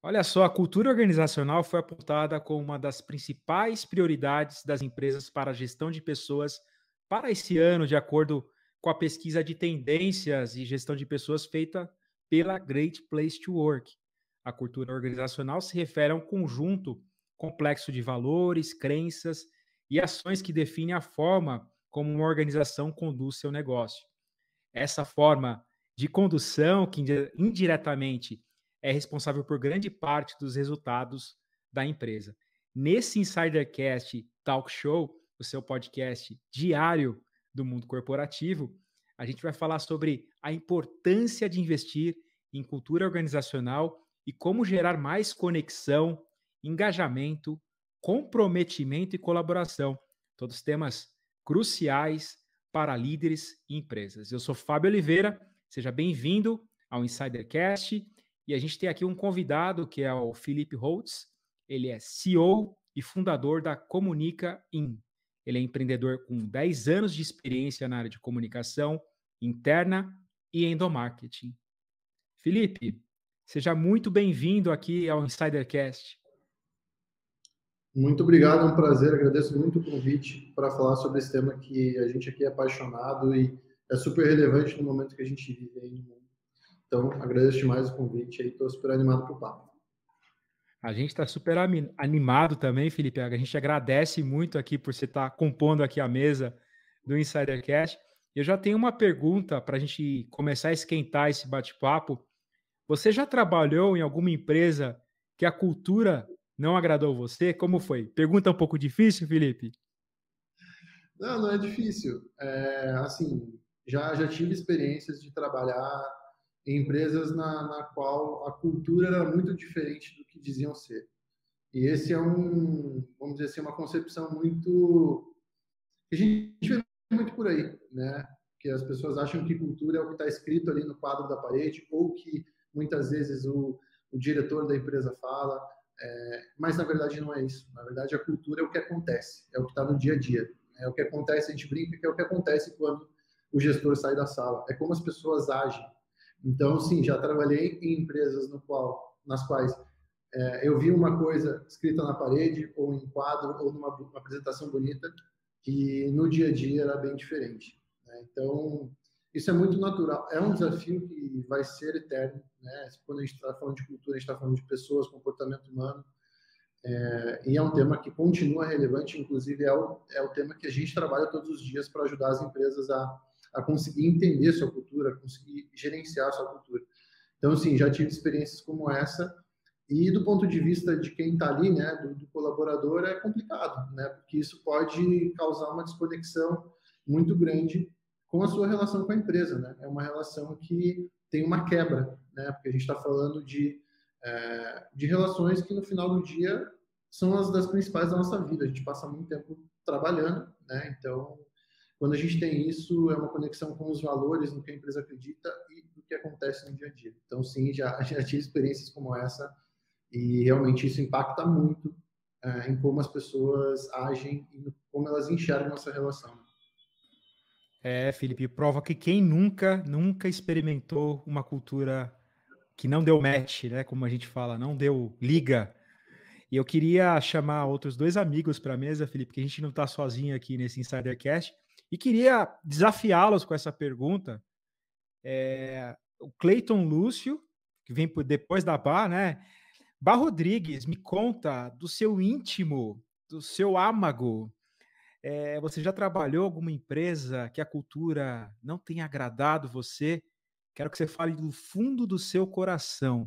Olha só, a cultura organizacional foi apontada como uma das principais prioridades das empresas para a gestão de pessoas para esse ano, de acordo com a pesquisa de tendências e gestão de pessoas feita pela Great Place to Work. A cultura organizacional se refere a um conjunto complexo de valores, crenças e ações que definem a forma como uma organização conduz seu negócio. Essa forma de condução, que indiretamente é responsável por grande parte dos resultados da empresa. Nesse Insidercast Talk Show, o seu podcast diário do mundo corporativo, a gente vai falar sobre a importância de investir em cultura organizacional e como gerar mais conexão, engajamento, comprometimento e colaboração. Todos temas cruciais para líderes e empresas. Eu sou Fábio Oliveira, seja bem-vindo ao Insidercast. E a gente tem aqui um convidado que é o Felipe Holtz. Ele é CEO e fundador da Comunica In. Ele é empreendedor com 10 anos de experiência na área de comunicação interna e endomarketing. Felipe, seja muito bem-vindo aqui ao Insidercast. Muito obrigado, é um prazer, agradeço muito o convite para falar sobre esse tema que a gente aqui é apaixonado e é super relevante no momento que a gente vive aí no mundo. Então, agradeço demais o convite e estou super animado para o papo. A gente está super animado também, Felipe. A gente agradece muito aqui por você estar compondo aqui a mesa do Insidercast. Eu já tenho uma pergunta para a gente começar a esquentar esse bate-papo. Você já trabalhou em alguma empresa que a cultura não agradou você? Como foi? Pergunta um pouco difícil, Felipe? Não é difícil. Assim, já tive experiências de trabalhar em empresas na qual a cultura era muito diferente do que diziam ser. E esse é vamos dizer assim, uma concepção muito que a gente vê muito por aí, né? Que as pessoas acham que cultura é o que está escrito ali no quadro da parede ou que muitas vezes o diretor da empresa fala, mas na verdade não é isso. Na verdade, a cultura é o que acontece, é o que está no dia a dia. É o que acontece, a gente brinca que é o que acontece quando o gestor sai da sala. É como as pessoas agem. Então, sim, já trabalhei em empresas nas quais eu vi uma coisa escrita na parede, ou em quadro, ou numa apresentação bonita, que no dia a dia era bem diferente, né? Então, isso é muito natural. É um desafio que vai ser eterno, né? Quando a gente está falando de cultura, a gente está falando de pessoas, comportamento humano, e é um tema que continua relevante, inclusive é o tema que a gente trabalha todos os dias para ajudar as empresas a conseguir entender sua cultura, conseguir gerenciar sua cultura. Então, sim, já tive experiências como essa, e do ponto de vista de quem está ali, né, do colaborador, é complicado, né, porque isso pode causar uma desconexão muito grande com a sua relação com a empresa, né. É uma relação que tem uma quebra, né, porque a gente está falando de relações que no final do dia são as das principais da nossa vida. A gente passa muito tempo trabalhando, né, então quando a gente tem isso, é uma conexão com os valores, no que a empresa acredita e do que acontece no dia a dia. Então, sim, já tive experiências como essa e realmente isso impacta muito em como as pessoas agem e como elas enxergam essa relação. Felipe, prova que quem nunca experimentou uma cultura que não deu match, né? Como a gente fala, não deu liga. E eu queria chamar outros dois amigos para a mesa, Felipe, que a gente não está sozinho aqui nesse Insidercast, e queria desafiá-los com essa pergunta. O Cleiton Lúcio, que vem depois da Bá, né? Bá Rodrigues, me conta do seu íntimo, do seu âmago. Você já trabalhou em alguma empresa que a cultura não tenha agradado você? Quero que você fale do fundo do seu coração.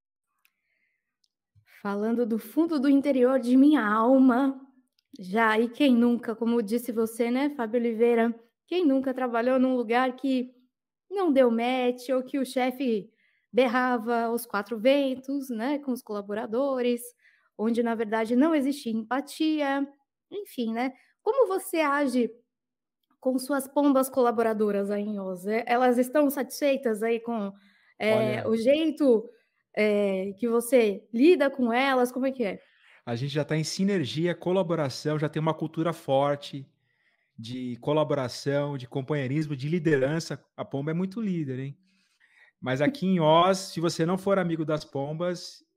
Falando do fundo do interior de minha alma, já, e quem nunca, como disse você, né, Fábio Oliveira, quem nunca trabalhou num lugar que não deu match ou que o chefe berrava aos quatro ventos, né, com os colaboradores, onde na verdade não existia empatia, enfim, né? Como você age com suas pombas colaboradoras aí em Oz? Elas estão satisfeitas aí com o jeito que você lida com elas? Como é que é? A gente já está em sinergia, colaboração, já tem uma cultura forte de colaboração, de companheirismo, de liderança. A pomba é muito líder, hein? Mas aqui em Oz, se você não for amigo das pombas,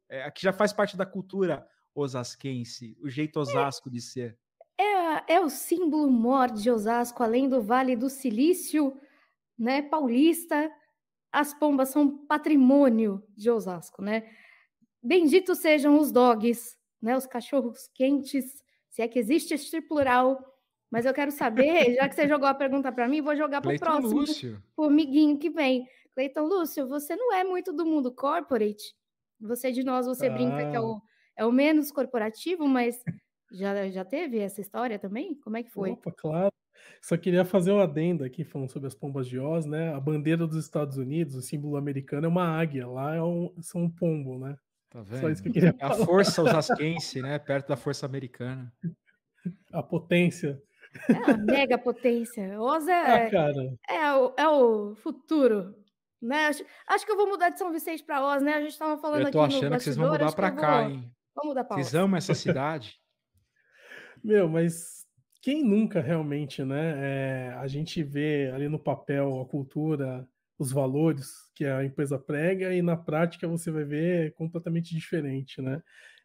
que já faz parte da cultura osasquense, o jeito Osasco de ser? É o símbolo mor de Osasco, além do Vale do Silício, né, paulista, as pombas são patrimônio de Osasco, né? Benditos sejam os dogs, né, os cachorros quentes, se é que existe este plural. Mas eu quero saber, já que você jogou a pergunta para mim, vou jogar para o Cleiton próximo Lúcio. formiguinho que vem. Cleiton Lúcio, você não é muito do mundo corporate? Você de nós, você brinca que é o menos corporativo, mas já teve essa história também? Como é que foi? Opa, claro. Só queria fazer um adendo aqui, falando sobre as pombas de Oz, né? A bandeira dos Estados Unidos, o símbolo americano é uma águia, lá são um pombo, né? Tá Só isso vendo? que eu queria É a falar. força osasquense, né? Perto da força americana. A potência. É a mega potência. Oz Cara, é o futuro, né? Acho que eu vou mudar de São Vicente para Oz, né? A gente estava falando Eu tô aqui no achando que vocês vão bastidor, mudar acho que pra eu cá, vou hein? mudar para Vocês Oz. amam essa cidade? meu, mas quem nunca realmente, né? A gente vê ali no papel a cultura, os valores que a empresa prega e na prática você vai ver completamente diferente, né?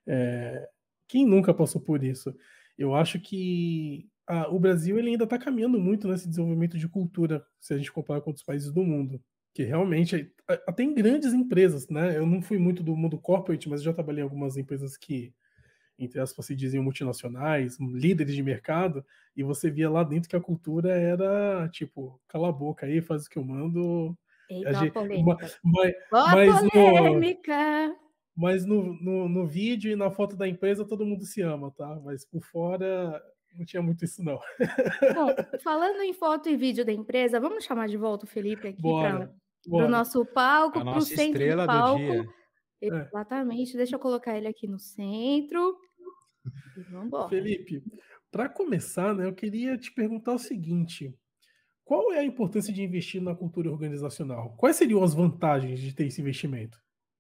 Quem nunca passou por isso? Eu acho que o Brasil ele ainda está caminhando muito nesse desenvolvimento de cultura, se a gente comparar com outros países do mundo. Que realmente tem grandes empresas, né? Eu não fui muito do mundo corporate, mas já trabalhei em algumas empresas que, entre aspas, se diziam multinacionais, líderes de mercado, e você via lá dentro que a cultura era tipo, cala a boca aí, faz o que eu mando. Eita, a polêmica. Mas polêmica! Mas no vídeo e na foto da empresa todo mundo se ama, tá? Mas por fora não tinha muito isso, não. Bom, falando em foto e vídeo da empresa, vamos chamar de volta o Felipe aqui para o nosso palco, a para o nossa centro estrela do palco. do dia. Exatamente, deixa eu colocar ele aqui no centro. E vamos embora. Felipe, para começar, né, eu queria te perguntar o seguinte: qual é a importância de investir na cultura organizacional? Quais seriam as vantagens de ter esse investimento?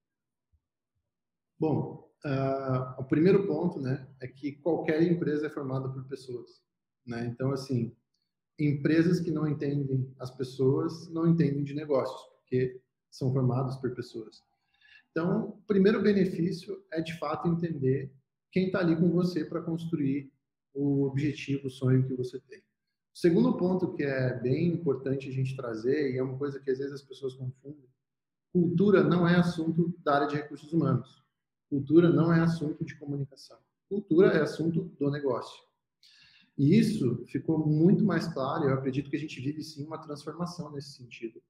Bom, o primeiro ponto, né, é que qualquer empresa é formada por pessoas, né? Então, assim, empresas que não entendem as pessoas não entendem de negócios, porque são formadas por pessoas. Então, o primeiro benefício é, de fato, entender quem está ali com você para construir o objetivo, o sonho que você tem. O segundo ponto que é bem importante a gente trazer, e é uma coisa que às vezes as pessoas confundem, cultura não é assunto da área de recursos humanos. Cultura não é assunto de comunicação. Cultura é assunto do negócio. E isso ficou muito mais claro, eu acredito que a gente vive sim uma transformação nesse sentido.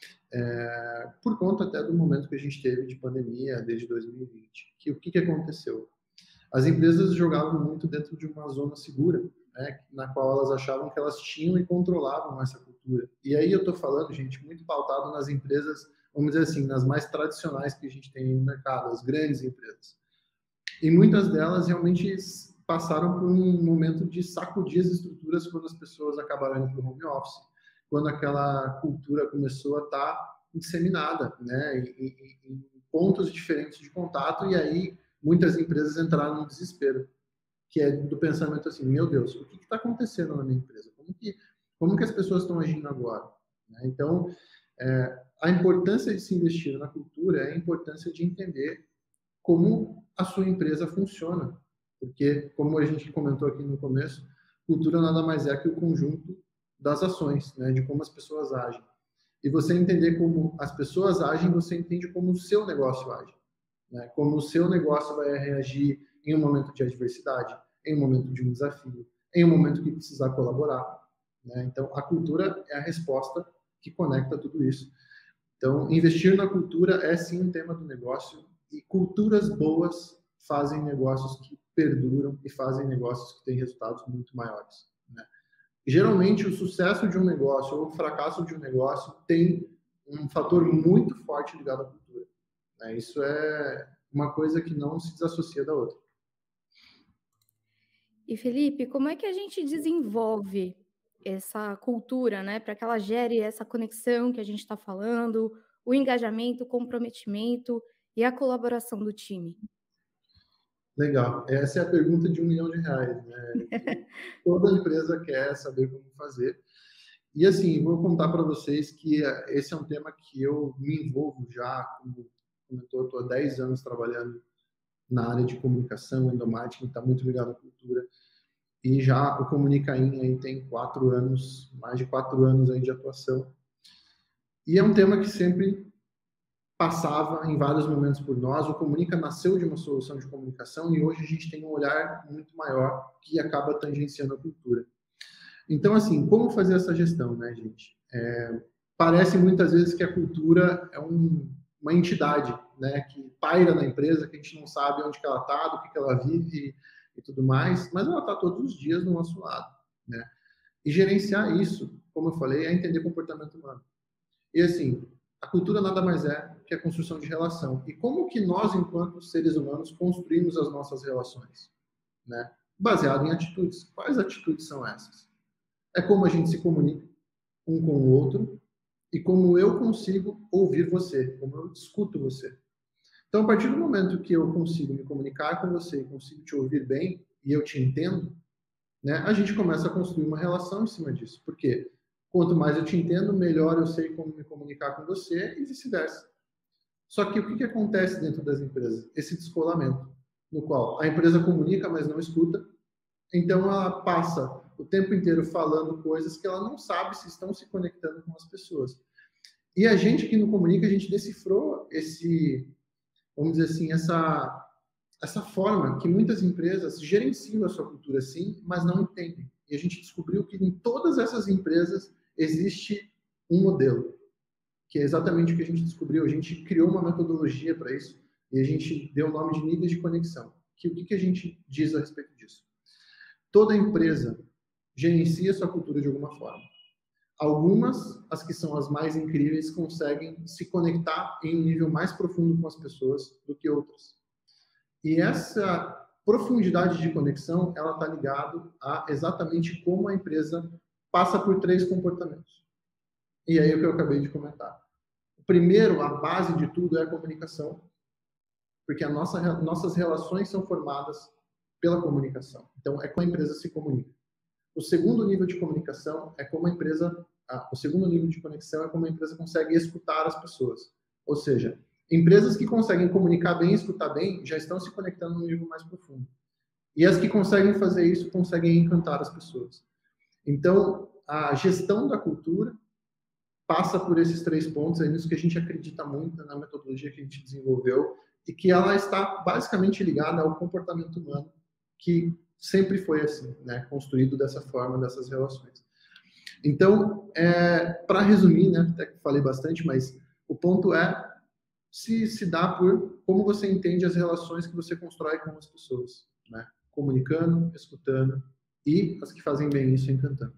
Por conta até do momento que a gente teve de pandemia desde 2020. O que aconteceu? As empresas jogavam muito dentro de uma zona segura, né, na qual elas achavam que elas tinham e controlavam essa cultura. E aí eu estou falando, gente, muito pautado nas empresas, vamos dizer assim, nas mais tradicionais que a gente tem no mercado, as grandes empresas. E muitas delas realmente passaram por um momento de sacudir as estruturas quando as pessoas acabaram indo para o home office, quando aquela cultura começou a estar disseminada, né, em pontos diferentes de contato, e aí muitas empresas entraram no desespero, que é do pensamento assim, meu Deus, o que está acontecendo na minha empresa? Como que as pessoas estão agindo agora? Então, a importância de se investir na cultura é a importância de entender como a sua empresa funciona. Porque, como a gente comentou aqui no começo, cultura nada mais é que o conjunto das ações, né, de como as pessoas agem. E você entender como as pessoas agem, você entende como o seu negócio age. Né? Como o seu negócio vai reagir em um momento de adversidade, em um momento de um desafio, em um momento que precisar colaborar. Né? Então, a cultura é a resposta que conecta tudo isso. Então, investir na cultura é sim um tema do negócio, e culturas boas fazem negócios que perduram e fazem negócios que têm resultados muito maiores. Né? Geralmente, o sucesso de um negócio ou o fracasso de um negócio tem um fator muito forte ligado à cultura. Né? Isso é uma coisa que não se desassocia da outra. E, Felipe, como é que a gente desenvolve essa cultura, né, para que ela gere essa conexão que a gente está falando, o engajamento, o comprometimento e a colaboração do time? Legal. Essa é a pergunta de R$1 milhão, né? Toda empresa quer saber como fazer. E assim, vou contar para vocês que esse é um tema que eu me envolvo já, como comentou, estou há 10 anos trabalhando na área de comunicação, endomarketing, está muito ligado à cultura. E já o Comunicain aí tem 4 anos, mais de 4 anos aí de atuação. E é um tema que sempre passava em vários momentos por nós. O Comunica nasceu de uma solução de comunicação e hoje a gente tem um olhar muito maior que acaba tangenciando a cultura. Então, assim, como fazer essa gestão, né, gente? Parece muitas vezes que a cultura é uma entidade, né, que paira na empresa, que a gente não sabe onde que ela está, do que ela vive e tudo mais, mas ela está todos os dias do nosso lado, né? E gerenciar isso, como eu falei, é entender comportamento humano. E assim, a cultura nada mais é que a construção de relação. E como que nós, enquanto seres humanos, construímos as nossas relações, né? Baseado em atitudes. Quais atitudes são essas? É como a gente se comunica um com o outro e como eu consigo ouvir você, como eu escuto você. Então, a partir do momento que eu consigo me comunicar com você e consigo te ouvir bem e eu te entendo, né, a gente começa a construir uma relação em cima disso. Por quê? Quanto mais eu te entendo, melhor eu sei como me comunicar com você e vice-versa. Só que o que acontece dentro das empresas? Esse descolamento, no qual a empresa comunica, mas não escuta. Então, ela passa o tempo inteiro falando coisas que ela não sabe se estão se conectando com as pessoas. E a gente que não comunica, a gente decifrou vamos dizer assim, essa forma que muitas empresas gerenciam a sua cultura sim, mas não entendem. E a gente descobriu que em todas essas empresas existe um modelo, que é exatamente o que a gente descobriu. A gente criou uma metodologia para isso e a gente deu o nome de níveis de conexão. O que a gente diz a respeito disso? Toda empresa gerencia sua cultura de alguma forma. Algumas, as que são as mais incríveis, conseguem se conectar em um nível mais profundo com as pessoas do que outras. E essa profundidade de conexão, ela está ligada a exatamente como a empresa passa por 3 comportamentos. E aí é o que eu acabei de comentar. O primeiro, a base de tudo é a comunicação, porque nossas relações são formadas pela comunicação. Então, é como a empresa se comunica. O segundo nível de comunicação é como o segundo nível de conexão é como a empresa consegue escutar as pessoas. Ou seja, empresas que conseguem comunicar bem e escutar bem já estão se conectando num nível mais profundo. E as que conseguem fazer isso conseguem encantar as pessoas. Então, a gestão da cultura passa por esses 3 pontos, é nisso que a gente acredita muito na metodologia que a gente desenvolveu e que ela está basicamente ligada ao comportamento humano, que sempre foi assim, né? Construído dessa forma, dessas relações. Então, para resumir, né? Até que falei bastante, mas o ponto é se dá por como você entende as relações que você constrói com as pessoas, né? Comunicando, escutando e as que fazem bem isso, encantando.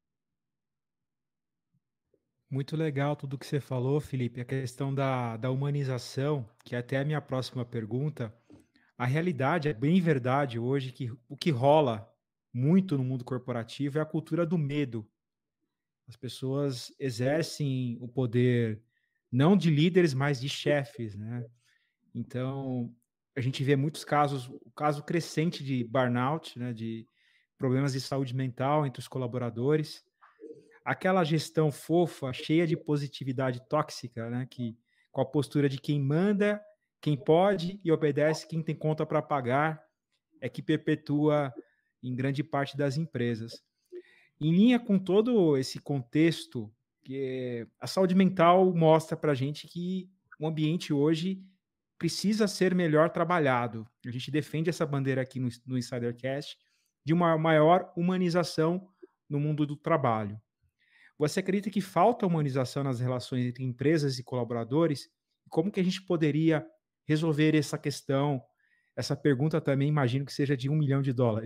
Muito legal tudo que você falou, Felipe. A questão da humanização, que é até a minha próxima pergunta. A realidade é bem verdade hoje que o que rola muito no mundo corporativo é a cultura do medo. As pessoas exercem o poder não de líderes, mas de chefes, né? Então, a gente vê muitos casos, o caso crescente de burnout, né, de problemas de saúde mental entre os colaboradores. Aquela gestão fofa, cheia de positividade tóxica, né, que com a postura de quem manda, quem pode e obedece quem tem conta para pagar, é que perpetua em grande parte das empresas. Em linha com todo esse contexto, que a saúde mental mostra para a gente que o ambiente hoje precisa ser melhor trabalhado. A gente defende essa bandeira aqui no Insidercast de uma maior humanização no mundo do trabalho. Você acredita que falta humanização nas relações entre empresas e colaboradores? Como que a gente poderia resolver essa questão? Essa pergunta também imagino que seja de $1 milhão.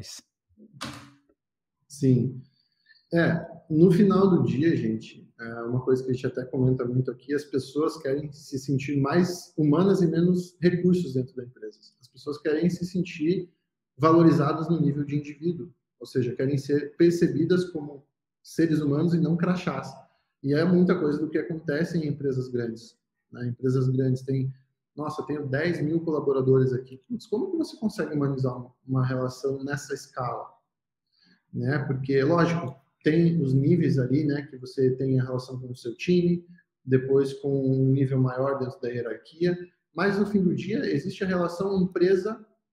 Sim. No final do dia, gente, uma coisa que a gente até comenta muito aqui, as pessoas querem se sentir mais humanas e menos recursos dentro da empresa. As pessoas querem se sentir valorizadas no nível de indivíduo, ou seja, querem ser percebidas como seres humanos e não crachás. E é muita coisa do que acontece em empresas grandes. Né? Empresas grandes têm, nossa, eu tenho 10 mil colaboradores aqui. Como que você consegue humanizar uma relação nessa escala? Né? Porque, lógico, tem os níveis ali, né, que você tem a relação com o seu time, depois com um nível maior dentro da hierarquia, mas no fim do dia existe a relação empresa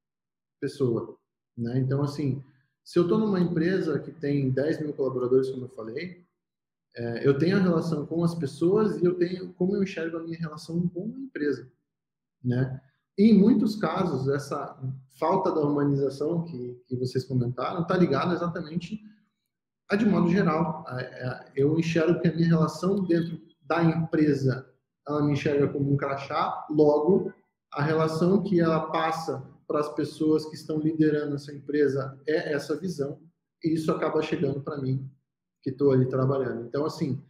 pessoa, né? Então, assim, se eu estou numa empresa que tem 10 mil colaboradores, como eu falei, eu tenho a relação com as pessoas e eu tenho como eu enxergo a minha relação com a empresa, né? E em muitos casos, essa falta da humanização que vocês comentaram está ligada exatamente a, de modo geral. Eu enxergo que a minha relação dentro da empresa, ela me enxerga como um crachá, logo, a relação que ela passa para as pessoas que estão liderando essa empresa é essa visão, e isso acaba chegando para mim, que estou ali trabalhando. Então, assim,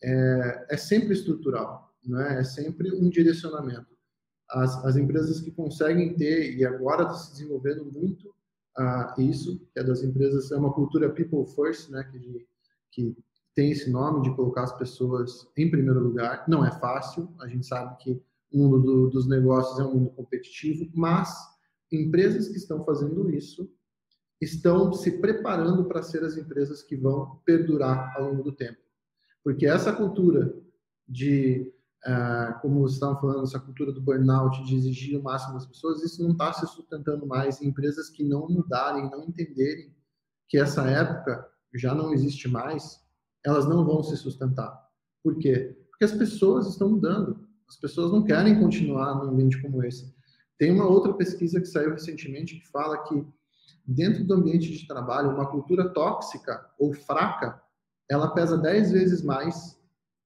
é sempre estrutural, né? É sempre um direcionamento. As empresas que conseguem ter, e agora está se desenvolvendo muito isso, que é das empresas, é uma cultura people first, né? Que tem esse nome de colocar as pessoas em primeiro lugar. Não é fácil, a gente sabe que o mundo dos negócios é um mundo competitivo, mas empresas que estão fazendo isso estão se preparando para ser as empresas que vão perdurar ao longo do tempo. Porque essa cultura de, como vocês estavam falando, essa cultura do burnout, de exigir o máximo das pessoas, isso não está se sustentando mais em empresas que não mudarem, não entenderem que essa época já não existe mais, elas não vão se sustentar. Por quê? Porque as pessoas estão mudando. As pessoas não querem continuar num ambiente como esse. Tem uma outra pesquisa que saiu recentemente que fala que dentro do ambiente de trabalho, uma cultura tóxica ou fraca, ela pesa 10 vezes mais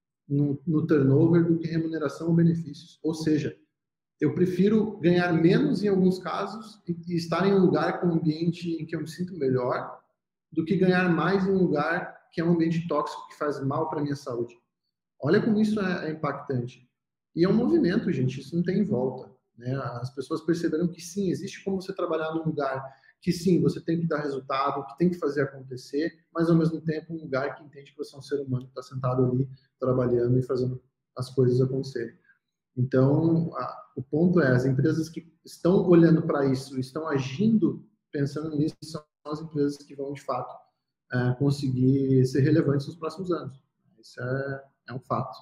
no turnover do que remuneração ou benefícios. Ou seja, eu prefiro ganhar menos em alguns casos e estar em um lugar com um ambiente em que eu me sinto melhor do que ganhar mais em um lugar que é um ambiente tóxico que faz mal para a minha saúde. Olha como isso é impactante. E é um movimento, gente, isso não tem volta, né? As pessoas perceberam que sim, existe como você trabalhar num lugar que sim, você tem que dar resultado, que tem que fazer acontecer, mas ao mesmo tempo um lugar que entende que você é um ser humano que está sentado ali, trabalhando e fazendo as coisas acontecerem. Então, o ponto é, as empresas que estão olhando para isso, estão agindo pensando nisso, são as empresas que vão, de fato, conseguir ser relevantes nos próximos anos. Isso é um fato.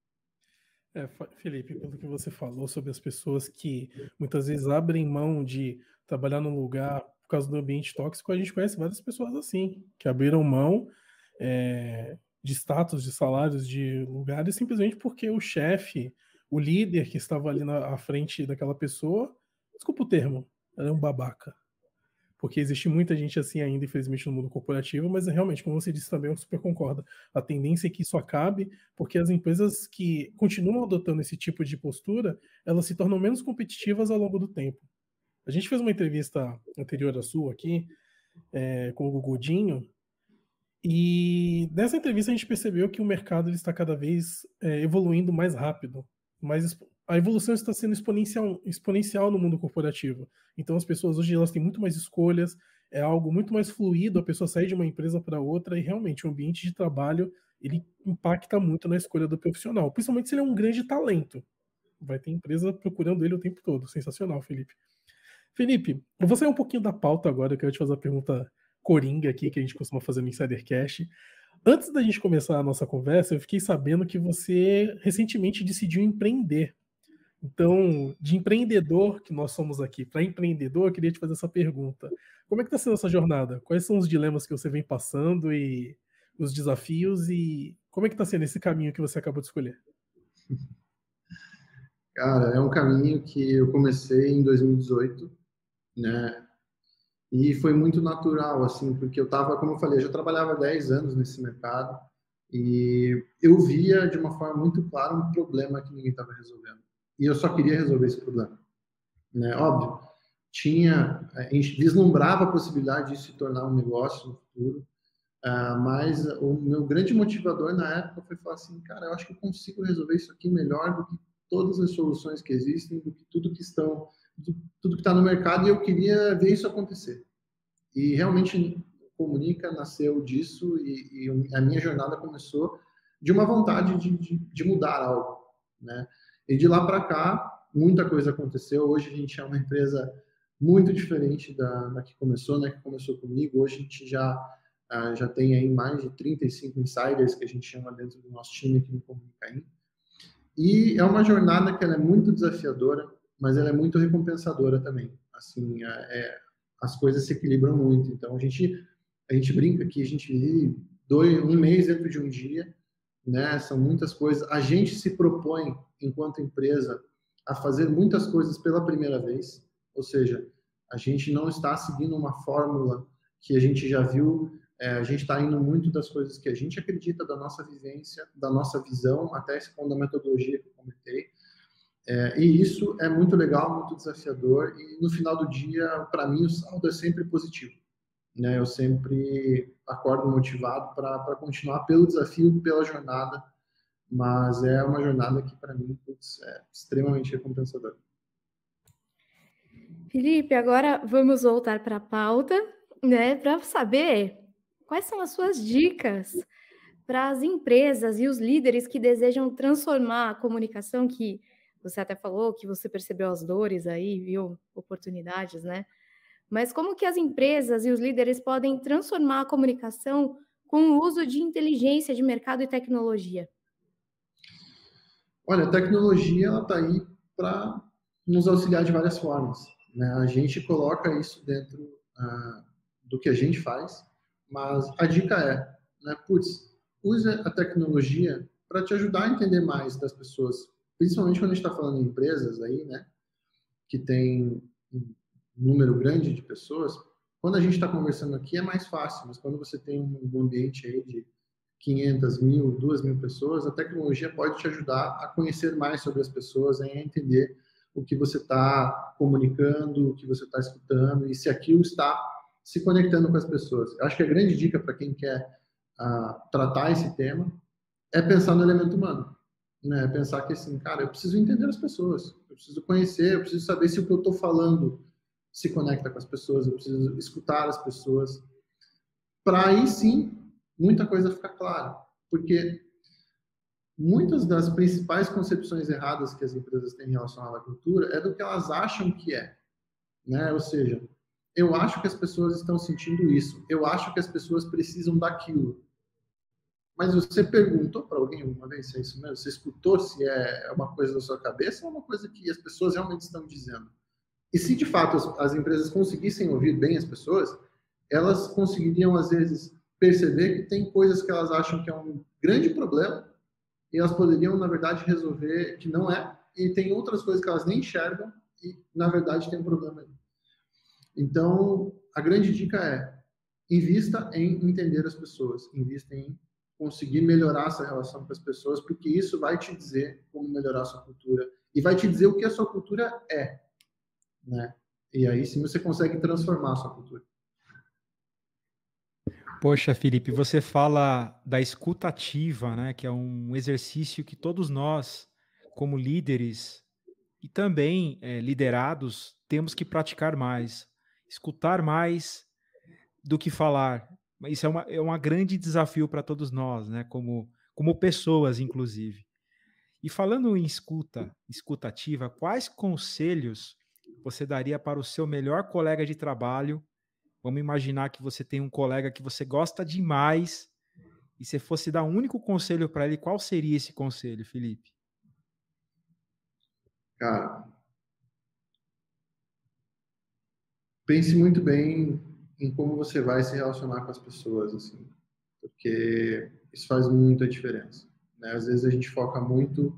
Felipe, pelo que você falou sobre as pessoas que muitas vezes abrem mão de trabalhar num lugar por causa do ambiente tóxico, a gente conhece várias pessoas assim, que abriram mão de status, de salários, de lugares, simplesmente porque o chefe, o líder que estava ali à frente daquela pessoa, desculpa o termo, ela é um babaca. Porque existe muita gente assim ainda, infelizmente, no mundo corporativo, mas realmente, como você disse também, eu super concordo. A tendência é que isso acabe, porque as empresas que continuam adotando esse tipo de postura, elas se tornam menos competitivas ao longo do tempo. A gente fez uma entrevista anterior à sua aqui, com o Godinho, e nessa entrevista a gente percebeu que o mercado ele está cada vez evoluindo mais rápido, a evolução está sendo exponencial no mundo corporativo. Então as pessoas hoje elas têm muito mais escolhas, é algo muito mais fluido, a pessoa sai de uma empresa para outra e realmente o ambiente de trabalho ele impacta muito na escolha do profissional, principalmente se ele é um grande talento. Vai ter empresa procurando ele o tempo todo. Sensacional, Felipe. Felipe, eu vou sair um pouquinho da pauta agora, eu quero te fazer uma pergunta coringa aqui, que a gente costuma fazer no Insidercast. Antes da gente começar a nossa conversa, eu fiquei sabendo que você recentemente decidiu empreender. Então, de empreendedor que nós somos aqui para empreendedor, eu queria te fazer essa pergunta. Como é que está sendo essa jornada? Quais são os dilemas que você vem passando e os desafios e como é que está sendo esse caminho que você acabou de escolher? Cara, é um caminho que eu comecei em 2018, né? E foi muito natural, assim, porque eu estava, como eu falei, eu já trabalhava 10 anos nesse mercado e eu via de uma forma muito clara um problema que ninguém estava resolvendo. E eu só queria resolver esse problema, né? Óbvio, a gente vislumbrava a possibilidade de se tornar um negócio no futuro, mas o meu grande motivador na época foi falar assim, cara, eu acho que eu consigo resolver isso aqui melhor do que todas as soluções que existem, do que tudo que está no mercado, e eu queria ver isso acontecer. E realmente Comunica nasceu disso e a minha jornada começou de uma vontade de mudar algo, né? E de lá para cá, muita coisa aconteceu. Hoje a gente é uma empresa muito diferente da que começou, né? Que começou comigo. Hoje a gente já tem aí mais de 35 insiders que a gente chama dentro do nosso time aqui no Comunicaim. E é uma jornada que ela é muito desafiadora, mas ela é muito recompensadora também. Assim, as coisas se equilibram muito. Então, a gente brinca que a gente vive um mês dentro de um dia, né? São muitas coisas. A gente se propõe, enquanto empresa, a fazer muitas coisas pela primeira vez, ou seja, a gente não está seguindo uma fórmula que a gente já viu, a gente está indo muito das coisas que a gente acredita, da nossa vivência, da nossa visão, até esse ponto da metodologia que eu comentei. E isso é muito legal, muito desafiador, e no final do dia, para mim, o saldo é sempre positivo, né? Eu sempre acordo motivado para continuar pelo desafio, pela jornada, mas é uma jornada que, para mim, é extremamente recompensadora. Felipe, agora vamos voltar para a pauta, né, para saber quais são as suas dicas para as empresas e os líderes que desejam transformar a comunicação, que você até falou que você percebeu as dores aí, viu oportunidades, né? Mas como que as empresas e os líderes podem transformar a comunicação com o uso de inteligência de mercado e tecnologia? Olha, a tecnologia ela está aí para nos auxiliar de várias formas, né? A gente coloca isso dentro do que a gente faz, mas a dica né, use a tecnologia para te ajudar a entender mais das pessoas, principalmente quando a gente está falando em empresas aí, né, que tem um número grande de pessoas. Quando a gente está conversando aqui é mais fácil, mas quando você tem um ambiente aí de 500, 1.000, 2.000 pessoas, a tecnologia pode te ajudar a conhecer mais sobre as pessoas, a entender o que você está comunicando, o que você está escutando e se aquilo está se conectando com as pessoas. Eu acho que a grande dica para quem quer tratar esse tema é pensar no elemento humano, né? Pensar que assim, cara, eu preciso entender as pessoas, eu preciso conhecer, eu preciso saber se o que eu estou falando se conecta com as pessoas, eu preciso escutar as pessoas, para aí sim muita coisa ficar clara, porque muitas das principais concepções erradas que as empresas têm relacionadas à cultura é do que elas acham que é, né? Ou seja, eu acho que as pessoas estão sentindo isso, eu acho que as pessoas precisam daquilo. Mas você perguntou para alguém uma vez se é isso mesmo? Você escutou se é uma coisa da sua cabeça ou uma coisa que as pessoas realmente estão dizendo? E se de fato as empresas conseguissem ouvir bem as pessoas, elas conseguiriam às vezes perceber que tem coisas que elas acham que é um grande problema e elas poderiam, na verdade, resolver que não é, e tem outras coisas que elas nem enxergam e, na verdade, tem um problema aí. Então, a grande dica é: invista em entender as pessoas, invista em conseguir melhorar essa relação com as pessoas, porque isso vai te dizer como melhorar a sua cultura e vai te dizer o que a sua cultura é, né? E aí sim você consegue transformar a sua cultura. Poxa, Felipe, você fala da escuta ativa, né, que é um exercício que todos nós, como líderes e também liderados, temos que praticar mais. Escutar mais do que falar. Isso é um grande desafio para todos nós, né, como pessoas, inclusive. E falando em escuta ativa, quais conselhos você daria para o seu melhor colega de trabalho? Vamos imaginar que você tem um colega que você gosta demais e se fosse dar um único conselho para ele, qual seria esse conselho, Felipe? Cara, pense muito bem em como você vai se relacionar com as pessoas, assim, porque isso faz muita diferença, né? Às vezes a gente foca muito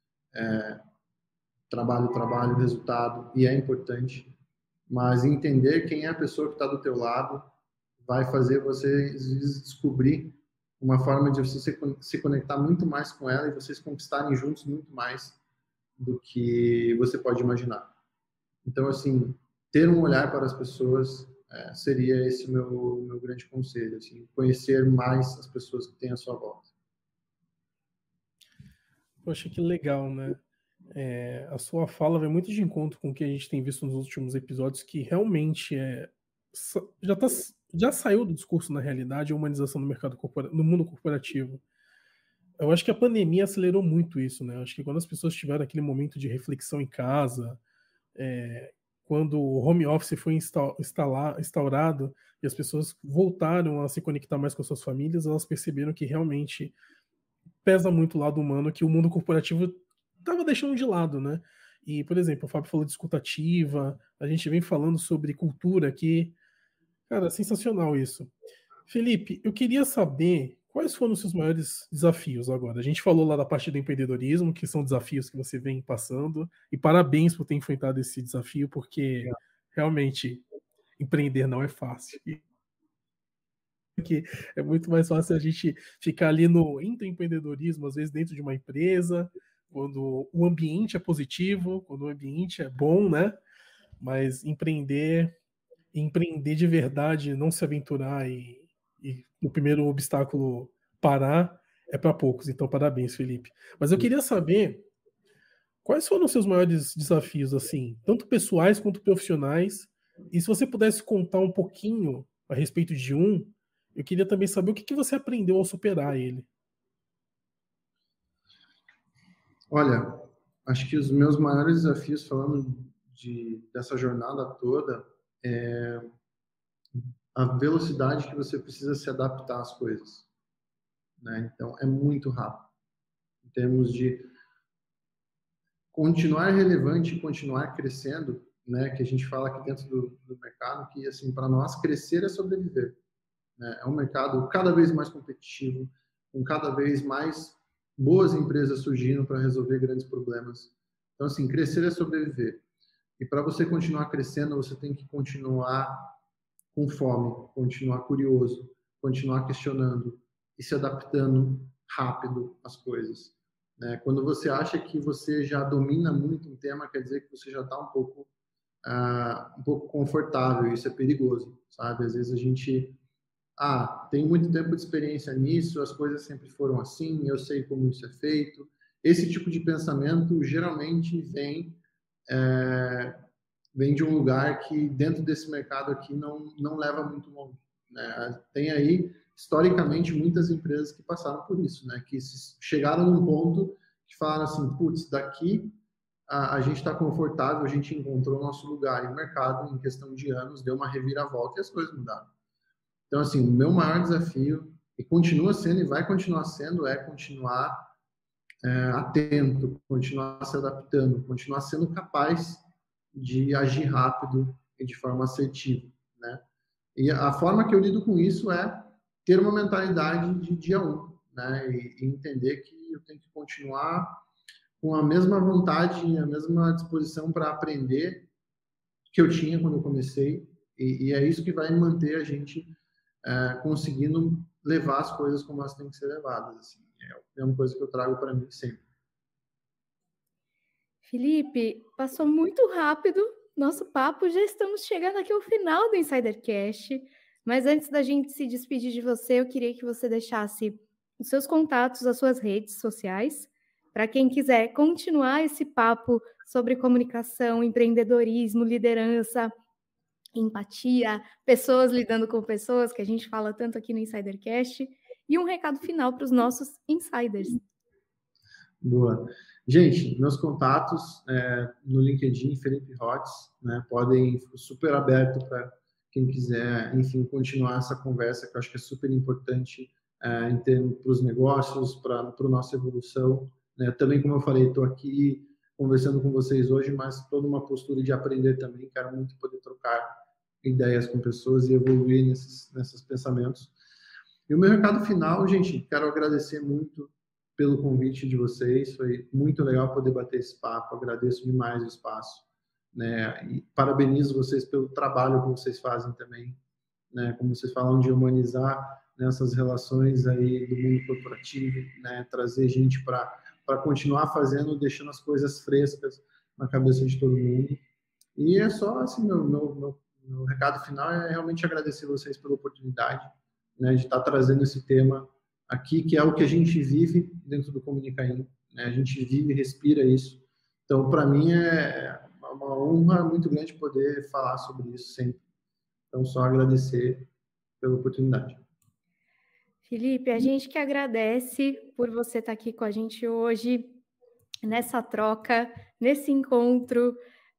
trabalho, resultado, e é importante, mas entender quem é a pessoa que está do teu lado vai fazer você descobrir uma forma de você se conectar muito mais com ela e vocês conquistarem juntos muito mais do que você pode imaginar. Então, assim, ter um olhar para as pessoas seria esse meu grande conselho, assim, conhecer mais as pessoas que têm à sua volta. Poxa, que legal, né? A sua fala vai muito de encontro com o que a gente tem visto nos últimos episódios, que realmente já saiu do discurso na realidade a humanização no mundo corporativo. Eu acho que a pandemia acelerou muito isso, né? Eu acho que quando as pessoas tiveram aquele momento de reflexão em casa, quando o home office foi instaurado e as pessoas voltaram a se conectar mais com suas famílias, elas perceberam que realmente pesa muito o lado humano, que o mundo corporativo estava deixando de lado, né? E, por exemplo, o Fábio falou de escuta ativa, a gente vem falando sobre cultura aqui. Cara, sensacional isso. Felipe, eu queria saber quais foram os seus maiores desafios agora. A gente falou lá da parte do empreendedorismo, que são desafios que você vem passando, e parabéns por ter enfrentado esse desafio, porque realmente empreender não é fácil. Porque é muito mais fácil a gente ficar ali no intraempreendedorismo, às vezes dentro de uma empresa, quando o ambiente é positivo, quando o ambiente é bom, né? Mas empreender de verdade, não se aventurar e o primeiro obstáculo parar é para poucos. Então, parabéns, Felipe. Mas eu queria saber quais foram os seus maiores desafios, assim, tanto pessoais quanto profissionais. E se você pudesse contar um pouquinho a respeito de um, eu queria também saber o que você aprendeu ao superar ele. Olha, acho que os meus maiores desafios, falando dessa jornada toda, é a velocidade que você precisa se adaptar às coisas, né? Então, é muito rápido. Em termos de continuar relevante e continuar crescendo, né? Que a gente fala aqui dentro do mercado, que, assim, para nós, crescer é sobreviver, né? É um mercado cada vez mais competitivo, com cada vez mais boas empresas surgindo para resolver grandes problemas. Então, assim, crescer é sobreviver. E para você continuar crescendo, você tem que continuar com fome, continuar curioso, continuar questionando e se adaptando rápido às coisas, né? Quando você acha que você já domina muito um tema, quer dizer que você já está um pouco confortável. Isso é perigoso, sabe? Às vezes a gente tem muito tempo de experiência nisso, as coisas sempre foram assim, eu sei como isso é feito. Esse tipo de pensamento geralmente vem de um lugar que dentro desse mercado aqui não leva muito longe, né? Tem aí, historicamente, muitas empresas que passaram por isso, né? Que chegaram num ponto que falaram assim, putz, daqui a gente está confortável, a gente encontrou o nosso lugar. E o mercado, em questão de anos, deu uma reviravolta e as coisas mudaram. Então, assim, o meu maior desafio, e continua sendo, e vai continuar sendo, é continuar atento, continuar se adaptando, continuar sendo capaz de agir rápido e de forma assertiva, né? E a forma que eu lido com isso é ter uma mentalidade de dia 1, né? E entender que eu tenho que continuar com a mesma vontade e a mesma disposição para aprender que eu tinha quando eu comecei, e é isso que vai manter a gente conseguindo levar as coisas como elas têm que ser levadas. Assim. É uma coisa que eu trago para mim sempre. Felipe, passou muito rápido nosso papo, já estamos chegando aqui ao final do InsiderCast, mas antes da gente se despedir de você, eu queria que você deixasse os seus contatos, as suas redes sociais, para quem quiser continuar esse papo sobre comunicação, empreendedorismo, liderança, empatia, pessoas lidando com pessoas, que a gente fala tanto aqui no InsiderCast, e um recado final para os nossos insiders. Boa. Gente, meus contatos no LinkedIn, Felipe Hotz, né, podem, super aberto para quem quiser, enfim, continuar essa conversa, que eu acho que é super importante em termos para os negócios, para a nossa evolução, né? Também, como eu falei, estou aqui conversando com vocês hoje, mas toda uma postura de aprender também, quero muito poder trocar ideias com pessoas e evoluir nesses pensamentos. E o meu recado final, gente, quero agradecer muito pelo convite de vocês, foi muito legal poder bater esse papo, agradeço demais o espaço, né? E parabenizo vocês pelo trabalho que vocês fazem também, né? Como vocês falam de humanizar nessas relações aí do mundo corporativo, né? Trazer gente para continuar fazendo, deixando as coisas frescas na cabeça de todo mundo. E é só assim, meu recado final é realmente agradecer vocês pela oportunidade, né, de estar trazendo esse tema aqui, que é o que a gente vive dentro do Comunicaim, né? A gente vive e respira isso. Então, para mim, é uma honra muito grande poder falar sobre isso sempre. Então, só agradecer pela oportunidade. Felipe, a gente que agradece por você estar aqui com a gente hoje, nessa troca, nesse encontro,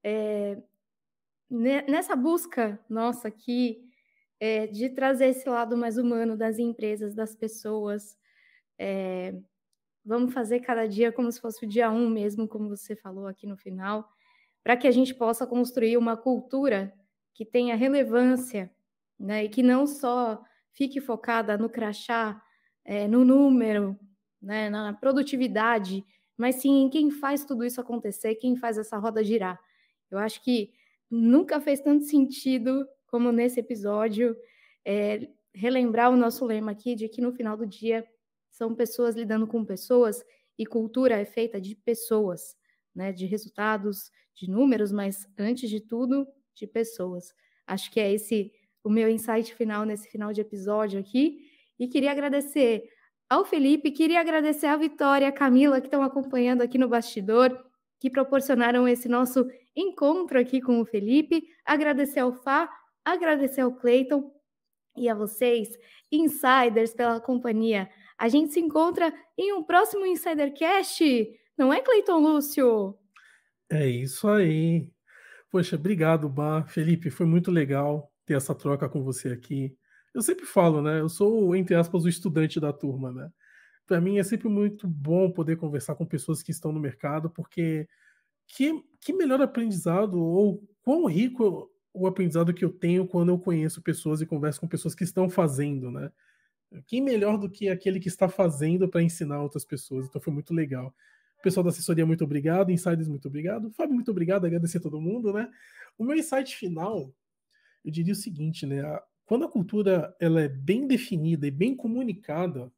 nessa busca nossa aqui, de trazer esse lado mais humano das empresas, das pessoas. Vamos fazer cada dia como se fosse o dia 1 mesmo, como você falou aqui no final. para que a gente possa construir uma cultura que tenha relevância, né, e que não só fique focada no crachá, no número, né, na produtividade, mas sim em quem faz tudo isso acontecer, quem faz essa roda girar. Eu acho que nunca fez tanto sentido como nesse episódio relembrar o nosso lema aqui de que no final do dia são pessoas lidando com pessoas e cultura é feita de pessoas, né, de resultados, de números, mas antes de tudo, de pessoas. Acho que é esse o meu insight final nesse final de episódio aqui. E queria agradecer ao Felipe, queria agradecer à Vitória e à Camila que estão acompanhando aqui no bastidor, que proporcionaram esse nosso encontro aqui com o Felipe, agradecer ao Fá, agradecer ao Cleiton e a vocês, insiders, pela companhia. A gente se encontra em um próximo Insidercast, não é, Cleiton Lúcio? É isso aí. Poxa, obrigado, Bá. Felipe, foi muito legal ter essa troca com você aqui. Eu sempre falo, né? Eu sou, entre aspas, o estudante da turma, né? Para mim é sempre muito bom poder conversar com pessoas que estão no mercado, porque que melhor aprendizado ou quão rico o aprendizado que eu tenho quando eu conheço pessoas e converso com pessoas que estão fazendo, né? Quem melhor do que aquele que está fazendo para ensinar outras pessoas? Então foi muito legal. Pessoal da assessoria, muito obrigado. Insiders, muito obrigado. Fábio, muito obrigado. Agradecer a todo mundo, né? O meu insight final, eu diria o seguinte, né? Quando a cultura ela é bem definida e bem comunicada,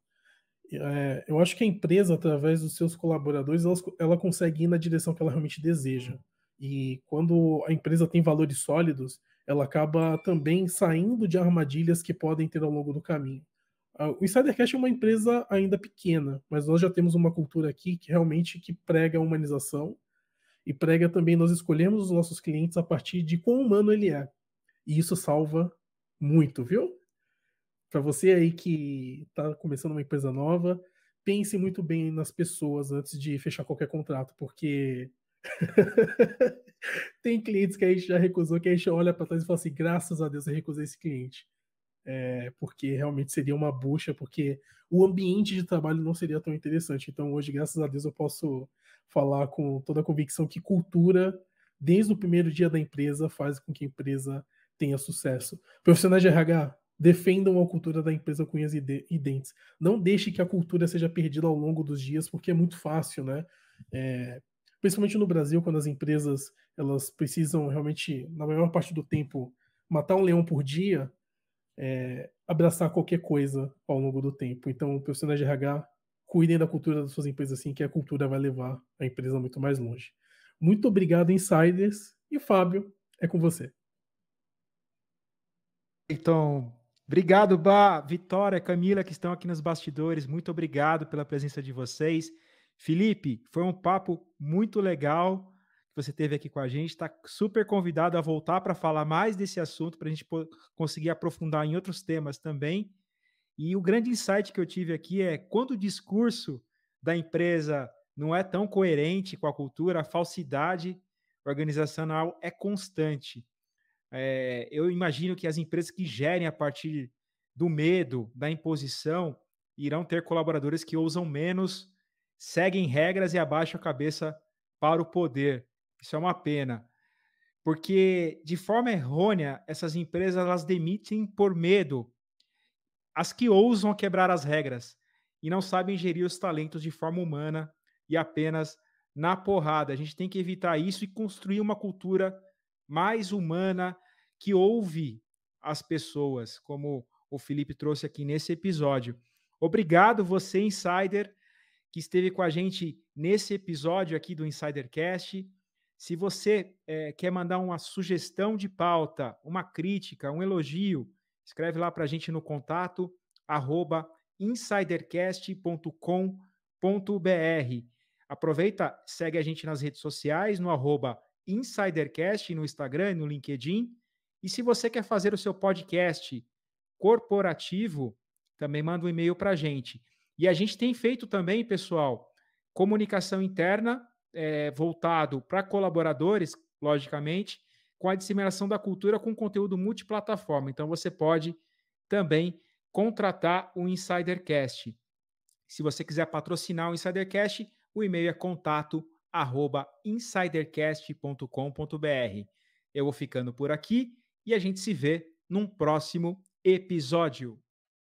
eu acho que a empresa, através dos seus colaboradores, ela consegue ir na direção que ela realmente deseja. E quando a empresa tem valores sólidos, ela acaba também saindo de armadilhas que podem ter ao longo do caminho. O Insidercast é uma empresa ainda pequena, mas nós já temos uma cultura aqui que realmente que prega a humanização e prega também nós escolhemos os nossos clientes a partir de quão humano ele é. E isso salva muito, viu? Para você aí que está começando uma empresa nova, pense muito bem nas pessoas antes de fechar qualquer contrato, porque tem clientes que a gente já recusou, que a gente olha para trás e fala assim, graças a Deus eu recusei esse cliente. Porque realmente seria uma bucha, porque o ambiente de trabalho não seria tão interessante. Então hoje, graças a Deus, eu posso falar com toda a convicção que cultura, desde o primeiro dia da empresa, faz com que a empresa tenha sucesso. Profissionais de RH, defendam a cultura da empresa com unhas e dentes. Não deixe que a cultura seja perdida ao longo dos dias, porque é muito fácil, né? Principalmente no Brasil, quando as empresas elas precisam realmente, na maior parte do tempo, matar um leão por dia, abraçar qualquer coisa ao longo do tempo. Então, profissionais de RH, cuidem da cultura das suas empresas assim, que a cultura vai levar a empresa muito mais longe. Muito obrigado, Insiders. E Fábio, é com você. Então, obrigado, Bá, Vitória, Camila, que estão aqui nos bastidores. Muito obrigado pela presença de vocês. Felipe, foi um papo muito legal que você teve aqui com a gente. Está super convidado a voltar para falar mais desse assunto, para a gente conseguir aprofundar em outros temas também. E o grande insight que eu tive aqui é quando o discurso da empresa não é tão coerente com a cultura, a falsidade organizacional é constante. Eu imagino que as empresas que gerem a partir do medo, da imposição, irão ter colaboradores que ousam menos, seguem regras e abaixam a cabeça para o poder. Isso é uma pena. Porque, de forma errônea, essas empresas elas demitem por medo as que ousam quebrar as regras e não sabem gerir os talentos de forma humana e apenas na porrada. A gente tem que evitar isso e construir uma cultura mais humana que ouve as pessoas, como o Felipe trouxe aqui nesse episódio. Obrigado você, Insider, que esteve com a gente nesse episódio aqui do Insidercast. Se você quer mandar uma sugestão de pauta, uma crítica, um elogio, escreve lá para a gente no contato @insidercast.com.br. Aproveita, segue a gente nas redes sociais, no @insidercast, no Instagram, no LinkedIn. E se você quer fazer o seu podcast corporativo, também manda um e-mail para a gente. E a gente tem feito também, pessoal, comunicação interna voltado para colaboradores, logicamente, com a disseminação da cultura com conteúdo multiplataforma. Então, você pode também contratar o Insidercast. Se você quiser patrocinar o Insidercast, o e-mail é contato @insidercast.com.br. Eu vou ficando por aqui e a gente se vê num próximo episódio.